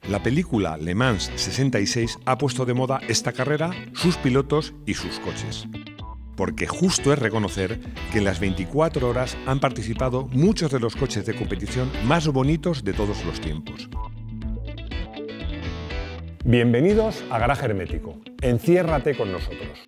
La película Le Mans 66 ha puesto de moda esta carrera, sus pilotos y sus coches. Porque justo es reconocer que en las 24 horas han participado muchos de los coches de competición más bonitos de todos los tiempos. Bienvenidos a Garaje Hermético. Enciérrate con nosotros.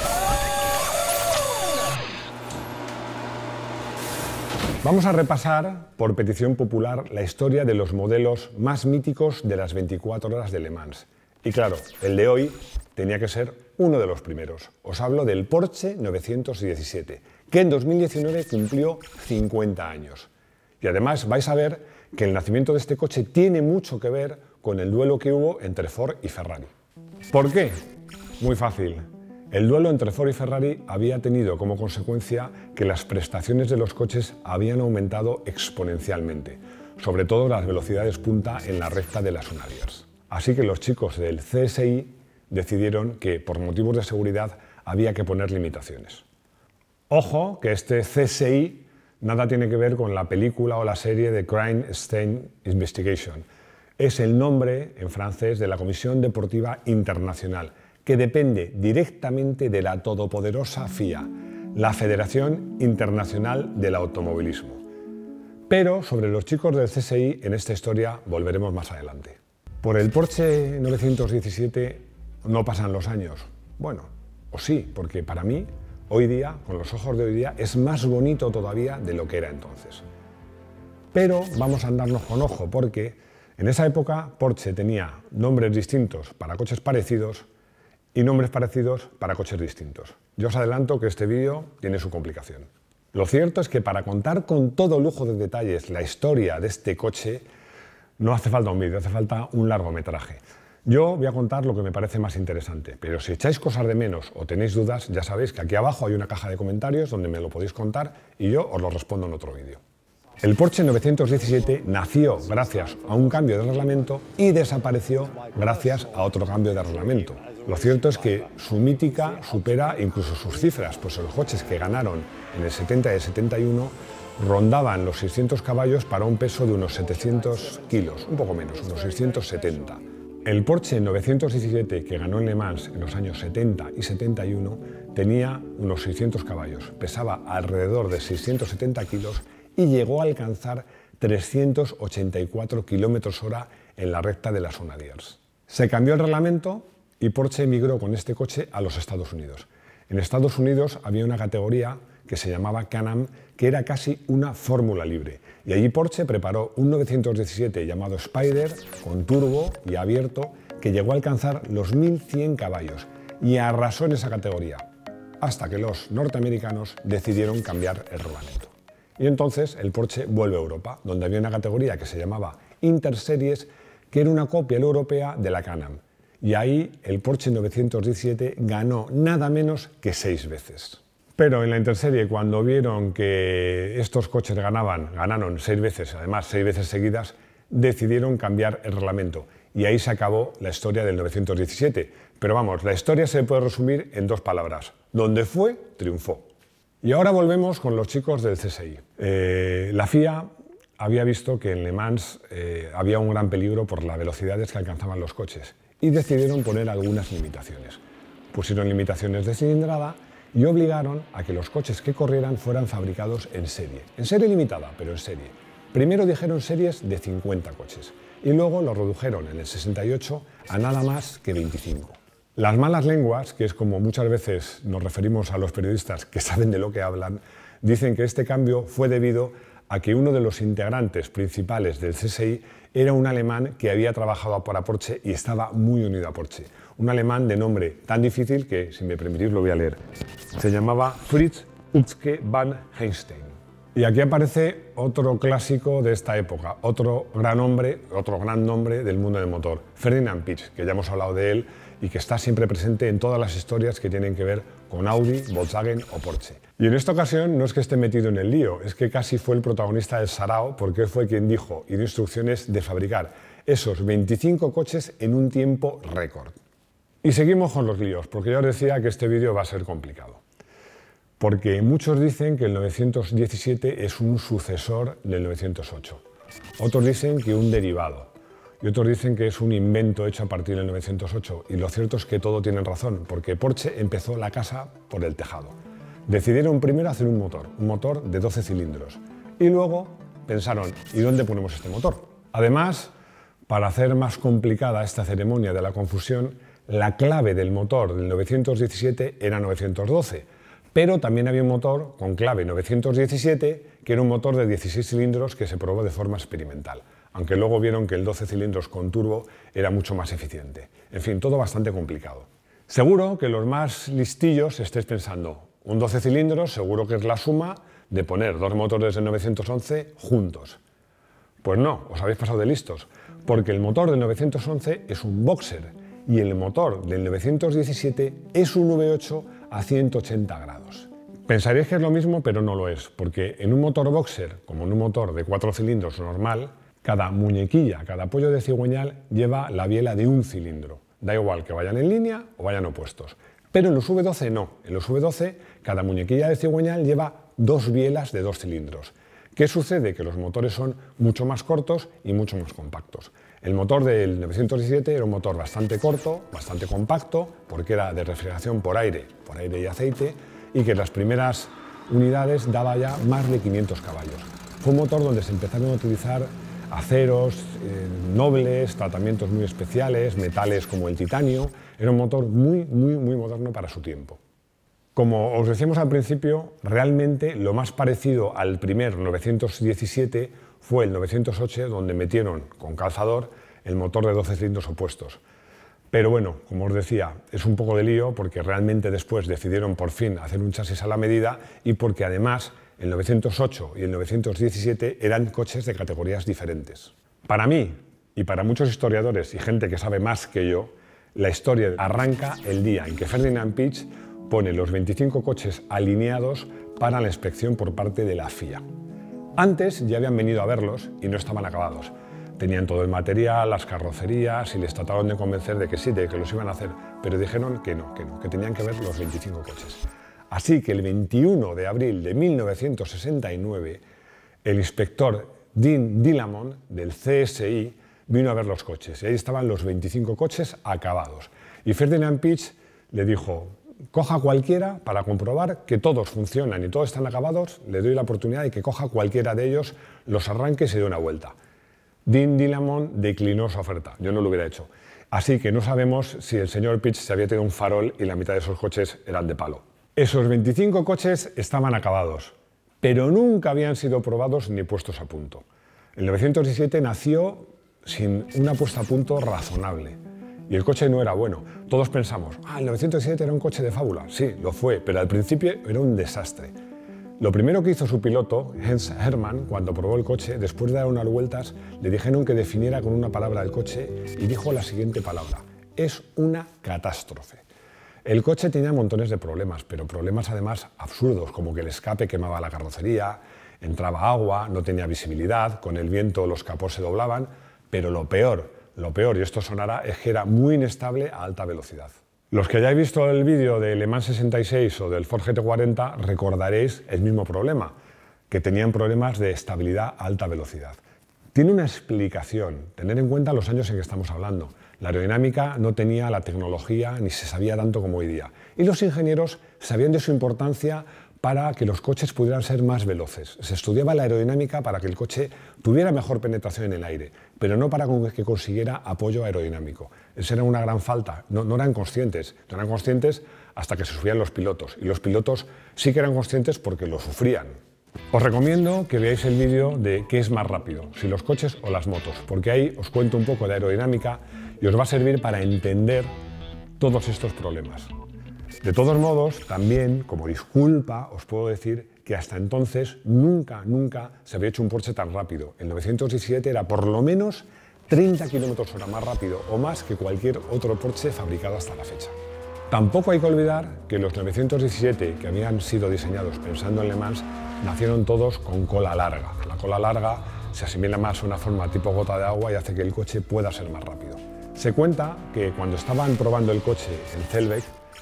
Vamos a repasar, por petición popular, la historia de los modelos más míticos de las 24 horas de Le Mans. Y claro, el de hoy tenía que ser uno de los primeros. Os hablo del Porsche 917, que en 2019 cumplió 50 años. Y además vais a ver que el nacimiento de este coche tiene mucho que ver con el duelo que hubo entre Ford y Ferrari. ¿Por qué? Muy fácil. El duelo entre Ford y Ferrari había tenido como consecuencia que las prestaciones de los coches habían aumentado exponencialmente, sobre todo las velocidades punta en la recta de las Unaliers. Así que los chicos del CSI decidieron que, por motivos de seguridad, había que poner limitaciones. Ojo, que este CSI nada tiene que ver con la película o la serie de Crime Scene Investigation. Es el nombre, en francés, de la Comisión Deportiva Internacional, que depende directamente de la todopoderosa FIA, la Federación Internacional del Automovilismo. Pero sobre los chicos del CSI en esta historia volveremos más adelante. Por el Porsche 917 no pasan los años. Bueno, o sí, porque para mí, hoy día, con los ojos de hoy día, es más bonito todavía de lo que era entonces. Pero vamos a andarnos con ojo, porque en esa época Porsche tenía nombres distintos para coches parecidos y nombres parecidos para coches distintos. Yo os adelanto que este vídeo tiene su complicación. Lo cierto es que para contar con todo lujo de detalles la historia de este coche, no hace falta un vídeo, hace falta un largometraje. Yo voy a contar lo que me parece más interesante, pero si echáis cosas de menos o tenéis dudas, ya sabéis que aquí abajo hay una caja de comentarios donde me lo podéis contar y yo os lo respondo en otro vídeo. El Porsche 917 nació gracias a un cambio de reglamento y desapareció gracias a otro cambio de reglamento. Lo cierto es que su mítica supera incluso sus cifras, pues los coches que ganaron en el 70 y el 71 rondaban los 600 caballos para un peso de unos 700 kilos, un poco menos, unos 670. El Porsche 917 que ganó en Le Mans en los años 70 y 71 tenía unos 600 caballos, pesaba alrededor de 670 kilos y llegó a alcanzar 384 km/h en la recta de las Unaliers. Se cambió el reglamento y Porsche emigró con este coche a los Estados Unidos. En Estados Unidos había una categoría que se llamaba Can-Am, que era casi una fórmula libre. Y allí Porsche preparó un 917 llamado Spider, con turbo y abierto, que llegó a alcanzar los 1100 caballos y arrasó en esa categoría, hasta que los norteamericanos decidieron cambiar el reglamento. Y entonces el Porsche vuelve a Europa, donde había una categoría que se llamaba Interseries, que era una copia europea de la Can-Am. Y ahí el Porsche 917 ganó nada menos que 6 veces. Pero en la Interserie, cuando vieron que estos coches ganaron 6 veces, además 6 veces seguidas, decidieron cambiar el reglamento. Y ahí se acabó la historia del 917. Pero vamos, la historia se puede resumir en 2 palabras. Donde fue, triunfó. Y ahora volvemos con los chicos del CSI. La FIA había visto que en Le Mans había un gran peligro por las velocidades que alcanzaban los coches y decidieron poner algunas limitaciones. Pusieron limitaciones de cilindrada y obligaron a que los coches que corrieran fueran fabricados en serie limitada, pero en serie. Primero dijeron series de 50 coches y luego lo redujeron en el 68 a nada más que 25. Las malas lenguas, que es como muchas veces nos referimos a los periodistas que saben de lo que hablan, dicen que este cambio fue debido a que uno de los integrantes principales del CSI era un alemán que había trabajado para Porsche y estaba muy unido a Porsche. Un alemán de nombre tan difícil que, si me permitís, lo voy a leer. Se llamaba Fritz Utzke van Heinstein. Y aquí aparece otro clásico de esta época, otro gran nombre del mundo del motor, Ferdinand Piëch, que ya hemos hablado de él y que está siempre presente en todas las historias que tienen que ver con Audi, Volkswagen o Porsche. Y en esta ocasión no es que esté metido en el lío, es que casi fue el protagonista del sarao, porque fue quien dijo y dio instrucciones de fabricar esos 25 coches en un tiempo récord. Y seguimos con los líos, porque ya os decía que este vídeo va a ser complicado. Porque muchos dicen que el 917 es un sucesor del 908. Otros dicen que un derivado. y otros dicen que es un invento hecho a partir del 908. Y lo cierto es que todo tienen razón, porque Porsche empezó la casa por el tejado. Decidieron primero hacer un motor de 12 cilindros. Y luego pensaron, ¿y dónde ponemos este motor? Además, para hacer más complicada esta ceremonia de la confusión, la clave del motor del 917 era 912, pero también había un motor con clave 917, que era un motor de 16 cilindros que se probó de forma experimental, aunque luego vieron que el 12 cilindros con turbo era mucho más eficiente. En fin, todo bastante complicado. Seguro que los más listillos estáis pensando, un 12 cilindros seguro que es la suma de poner dos motores del 911 juntos. Pues no, os habéis pasado de listos, porque el motor del 911 es un boxer y el motor del 917 es un V8 a 180 grados. Pensaréis que es lo mismo, pero no lo es, porque en un motor boxer, como en un motor de 4 cilindros normal, cada muñequilla, cada apoyo de cigüeñal lleva la biela de un cilindro. Da igual que vayan en línea o vayan opuestos. Pero en los V12 no. En los V12 cada muñequilla de cigüeñal lleva dos bielas de 2 cilindros. ¿Qué sucede? Que los motores son mucho más cortos y mucho más compactos. El motor del 917 era un motor bastante corto, bastante compacto, porque era de refrigeración por aire y aceite, y que en las primeras unidades daba ya más de 500 caballos. Fue un motor donde se empezaron a utilizar aceros nobles, tratamientos muy especiales, metales como el titanio. Era un motor muy moderno para su tiempo. Como os decíamos al principio, realmente lo más parecido al primer 917 fue el 908, donde metieron con calzador el motor de 12 cilindros opuestos. Pero bueno, como os decía, es un poco de lío porque realmente después decidieron por fin hacer un chasis a la medida y porque además el 908 y el 917 eran coches de categorías diferentes. Para mí y para muchos historiadores y gente que sabe más que yo, la historia arranca el día en que Ferdinand Piëch pone los 25 coches alineados para la inspección por parte de la FIA. Antes ya habían venido a verlos y no estaban acabados. Tenían todo el material, las carrocerías y les trataron de convencer de que sí, de que los iban a hacer, pero dijeron que no, que tenían que ver los 25 coches. Así que el 21 de abril de 1969, el inspector Dean Dillamond del CSI vino a ver los coches y ahí estaban los 25 coches acabados. Y Ferdinand Piëch le dijo, coja cualquiera para comprobar que todos funcionan y todos están acabados, le doy la oportunidad de que coja cualquiera de ellos, los arranque y se dé una vuelta. Dean Dillamond declinó su oferta, yo no lo hubiera hecho. Así que no sabemos si el señor Piëch se había tenido un farol y la mitad de esos coches eran de palo. Esos 25 coches estaban acabados, pero nunca habían sido probados ni puestos a punto. El 917 nació sin una puesta a punto razonable. Y el coche no era bueno. Todos pensamos, el 917 era un coche de fábula. Sí, lo fue, pero al principio era un desastre. Lo primero que hizo su piloto, Heinz Hermann, cuando probó el coche, después de dar unas vueltas, le dijeron que definiera con una palabra el coche y dijo la siguiente palabra: es una catástrofe. El coche tenía montones de problemas, pero problemas además absurdos, como que el escape quemaba la carrocería, entraba agua, no tenía visibilidad, con el viento los capós se doblaban, pero lo peor, y esto sonará, es que era muy inestable a alta velocidad. Los que hayáis visto el vídeo de Le Mans 66 o del Ford GT40 recordaréis el mismo problema, que tenían problemas de estabilidad a alta velocidad. Tiene una explicación, tener en cuenta los años en que estamos hablando. La aerodinámica no tenía la tecnología ni se sabía tanto como hoy día. Y los ingenieros sabían de su importancia para que los coches pudieran ser más veloces. Se estudiaba la aerodinámica para que el coche tuviera mejor penetración en el aire, pero no para que consiguiera apoyo aerodinámico. Esa era una gran falta. No eran conscientes. No eran conscientes hasta que se subían los pilotos. Y los pilotos sí que eran conscientes porque lo sufrían. Os recomiendo que veáis el vídeo de qué es más rápido, si los coches o las motos, porque ahí os cuento un poco de aerodinámica y os va a servir para entender todos estos problemas. De todos modos, también, como disculpa, os puedo decir que hasta entonces nunca se había hecho un Porsche tan rápido. El 917 era por lo menos 30 km/h más rápido o más que cualquier otro Porsche fabricado hasta la fecha. Tampoco hay que olvidar que los 917 que habían sido diseñados pensando en Le Mans nacieron todos con cola larga. La cola larga se asimila más a una forma tipo gota de agua y hace que el coche pueda ser más rápido. Se cuenta que cuando estaban probando el coche en Zellweger,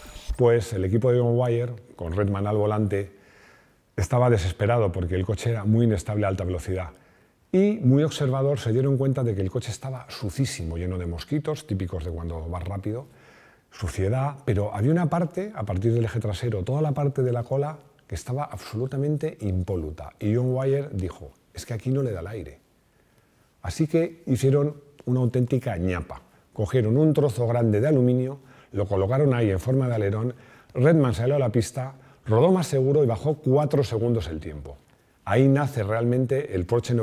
pues el equipo de John Wyer, con Redman al volante, estaba desesperado porque el coche era muy inestable a alta velocidad. y, muy observador, se dieron cuenta de que el coche estaba sucísimo, lleno de mosquitos, típicos de cuando vas rápido, suciedad, pero había una parte, a partir del eje trasero, toda la parte de la cola, que estaba absolutamente impoluta. Y John Wyer dijo, es que aquí no le da el aire. Así que hicieron una auténtica ñapa. Cogieron un trozo grande de aluminio, lo colocaron ahí en forma de alerón, Redman salió a la pista, rodó más seguro y bajó 4 segundos el tiempo. Ahí nace realmente el Porsche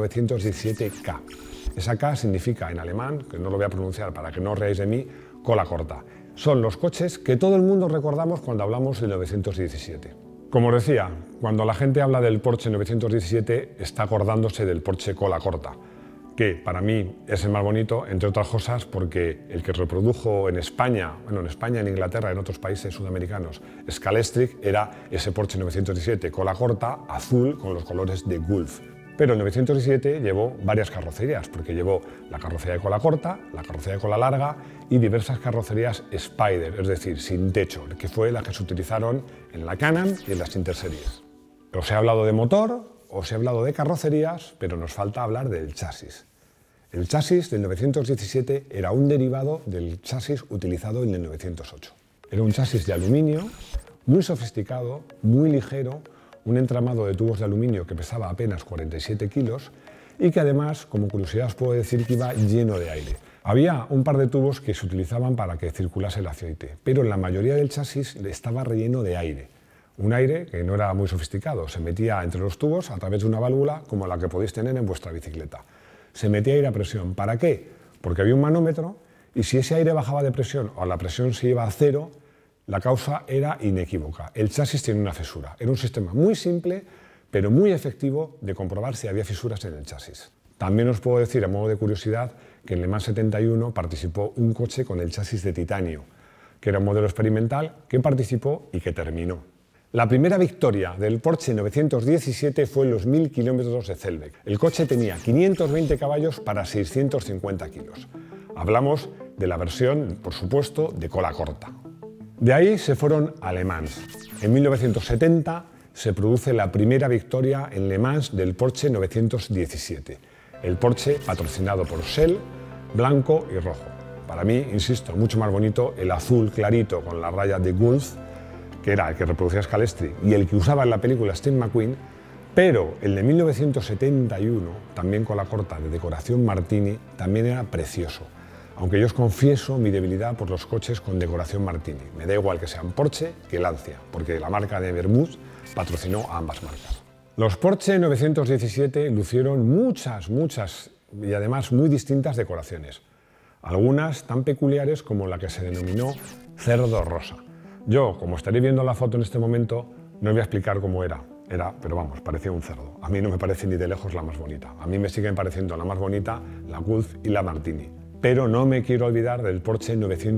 917K. Esa K significa en alemán, que no lo voy a pronunciar para que no os reáis de mí, cola corta. Son los coches que todo el mundo recordamos cuando hablamos del 917. Como os decía, cuando la gente habla del Porsche 917 está acordándose del Porsche cola corta, que para mí es el más bonito, entre otras cosas porque el que reprodujo en España, en Inglaterra, en otros países sudamericanos, Scalextric, era ese Porsche 917 cola corta, azul, con los colores de Gulf. Pero el 917 llevó varias carrocerías, porque llevó la carrocería de cola corta, la carrocería de cola larga y diversas carrocerías Spider, es decir, sin techo, que fue la que se utilizaron en la Can-Am y en las Interseries. Os he hablado de motor, os he hablado de carrocerías, pero nos falta hablar del chasis. El chasis del 917 era un derivado del chasis utilizado en el 908. Era un chasis de aluminio, muy sofisticado, muy ligero, un entramado de tubos de aluminio que pesaba apenas 47 kilos y que además, como curiosidad os puedo decir que iba lleno de aire. Había un par de tubos que se utilizaban para que circulase el aceite, pero la mayoría del chasis estaba relleno de aire. Un aire que no era muy sofisticado, se metía entre los tubos a través de una válvula como la que podéis tener en vuestra bicicleta. Se metía aire a presión. ¿Para qué? Porque había un manómetro y si ese aire bajaba de presión o la presión se iba a cero, la causa era inequívoca. El chasis tiene una fisura. Era un sistema muy simple, pero muy efectivo de comprobar si había fisuras en el chasis. También os puedo decir, a modo de curiosidad, que en Le Mans 71 participó un coche con el chasis de titanio, que era un modelo experimental que participó y que terminó. La primera victoria del Porsche 917 fue en los 1000 kilómetros de Zellweger. El coche tenía 520 caballos para 650 kilos. Hablamos de la versión, por supuesto, de cola corta. De ahí se fueron a Le Mans. En 1970 se produce la primera victoria en Le Mans del Porsche 917. El Porsche patrocinado por Shell, blanco y rojo. Para mí, insisto, mucho más bonito el azul clarito con la raya de Gulf, que era el que reproducía Scalextric y el que usaba en la película Steve McQueen, pero el de 1971, también con la corta de decoración Martini, también era precioso. Aunque yo os confieso mi debilidad por los coches con decoración Martini. Me da igual que sean Porsche que Lancia, porque la marca de Bermúdez patrocinó a ambas marcas. Los Porsche 917 lucieron muchas y además muy distintas decoraciones. Algunas tan peculiares como la que se denominó cerdo rosa. Yo, como estaréis viendo la foto en este momento, no os voy a explicar cómo era, pero vamos, parecía un cerdo. A mí no me parece ni de lejos la más bonita. A mí me siguen pareciendo la más bonita la Gulf y la Martini. Pero no me quiero olvidar del Porsche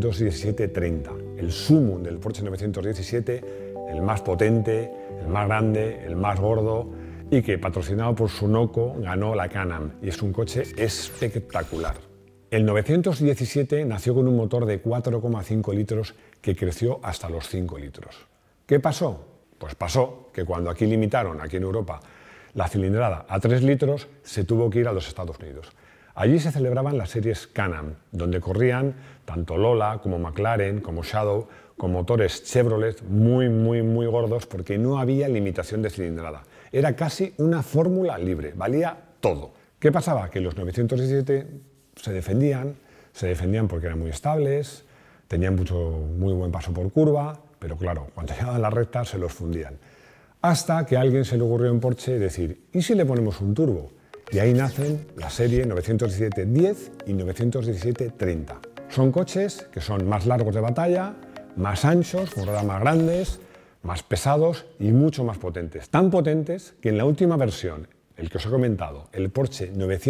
917-30, el sumum del Porsche 917, el más potente, el más grande, el más gordo y que, patrocinado por Sunoco, ganó la Can-Am y es un coche espectacular. El 917 nació con un motor de 4,5 litros que creció hasta los 5 litros. ¿Qué pasó? Pues pasó que cuando aquí limitaron, aquí en Europa, la cilindrada a 3 litros, se tuvo que ir a los Estados Unidos. Allí se celebraban las series Can-Am, donde corrían tanto Lola como McLaren, como Shadow, con motores Chevrolet muy gordos porque no había limitación de cilindrada. Era casi una fórmula libre, valía todo. ¿Qué pasaba? Que los 917 se defendían porque eran muy estables, tenían muy buen paso por curva, pero claro, cuando llegaban a la recta se los fundían. Hasta que a alguien se le ocurrió en Porsche decir, ¿y si le ponemos un turbo? Y ahí nacen la serie 917-10 y 917-30. Son coches que son más largos de batalla, más anchos, con ruedas más grandes, más pesados y mucho más potentes. Tan potentes que en la última versión, el que os he comentado, el Porsche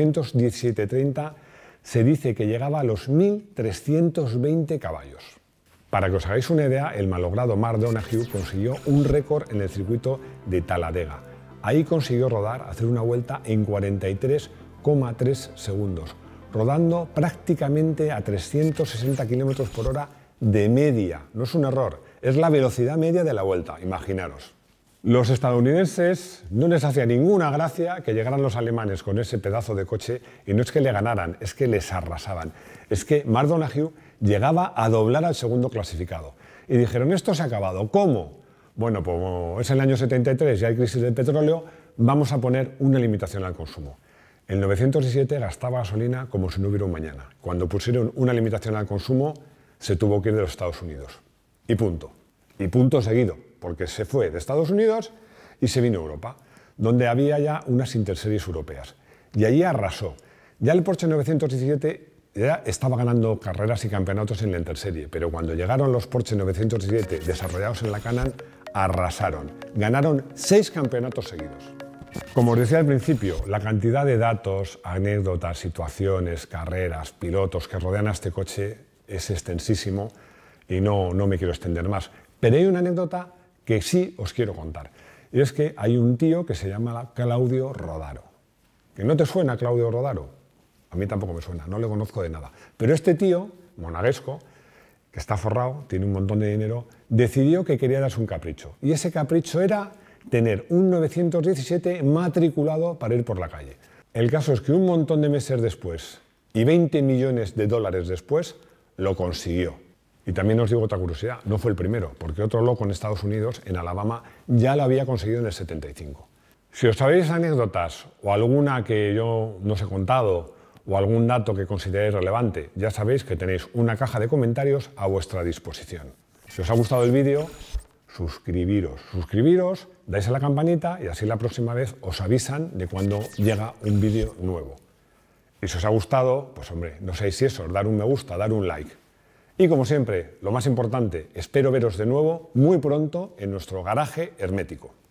917-30, se dice que llegaba a los 1320 caballos. Para que os hagáis una idea, el malogrado Mark Donoghue consiguió un récord en el circuito de Talladega. Ahí consiguió hacer una vuelta en 43,3 segundos, rodando prácticamente a 360 km por hora de media. No es un error, es la velocidad media de la vuelta, imaginaros. Los estadounidenses no les hacía ninguna gracia que llegaran los alemanes con ese pedazo de coche y no es que le ganaran, es que les arrasaban. Es que Mark Donohue llegaba a doblar al segundo clasificado. Y dijeron, esto se ha acabado. ¿Cómo? Bueno, pues como es el año 73 y hay crisis del petróleo, vamos a poner una limitación al consumo. En 1907 gastaba gasolina como si no hubiera un mañana. Cuando pusieron una limitación al consumo, se tuvo que ir de los Estados Unidos. Y punto. Y punto seguido, porque se fue de Estados Unidos y se vino a Europa, donde había ya unas interseries europeas. Y allí arrasó. Ya el Porsche 917 ya estaba ganando carreras y campeonatos en la interserie, pero cuando llegaron los Porsche 917 desarrollados en la Can-Am, arrasaron. Ganaron 6 campeonatos seguidos. Como os decía al principio, la cantidad de datos, anécdotas, situaciones, carreras, pilotos que rodean a este coche es extensísimo y no me quiero extender más. Pero hay una anécdota que sí os quiero contar. Y es que hay un tío que se llama Claudio Rodaro. ¿Que no te suena Claudio Rodaro? A mí tampoco me suena, no le conozco de nada. Pero este tío, monegasco, que está forrado, tiene un montón de dinero, decidió que quería darse un capricho. Y ese capricho era tener un 917 matriculado para ir por la calle. El caso es que un montón de meses después y 20 millones de dólares después, lo consiguió. Y también os digo otra curiosidad, no fue el primero, porque otro loco en Estados Unidos, en Alabama, ya lo había conseguido en el 75. Si os sabéis anécdotas o alguna que yo no os he contado o algún dato que consideréis relevante, ya sabéis que tenéis una caja de comentarios a vuestra disposición. Si os ha gustado el vídeo, suscribiros, dais a la campanita y así la próxima vez os avisan de cuando llega un vídeo nuevo. Y si os ha gustado, pues hombre, no sabéis si eso, dar un me gusta, dar un like. Y como siempre, lo más importante, espero veros de nuevo muy pronto en nuestro garaje hermético.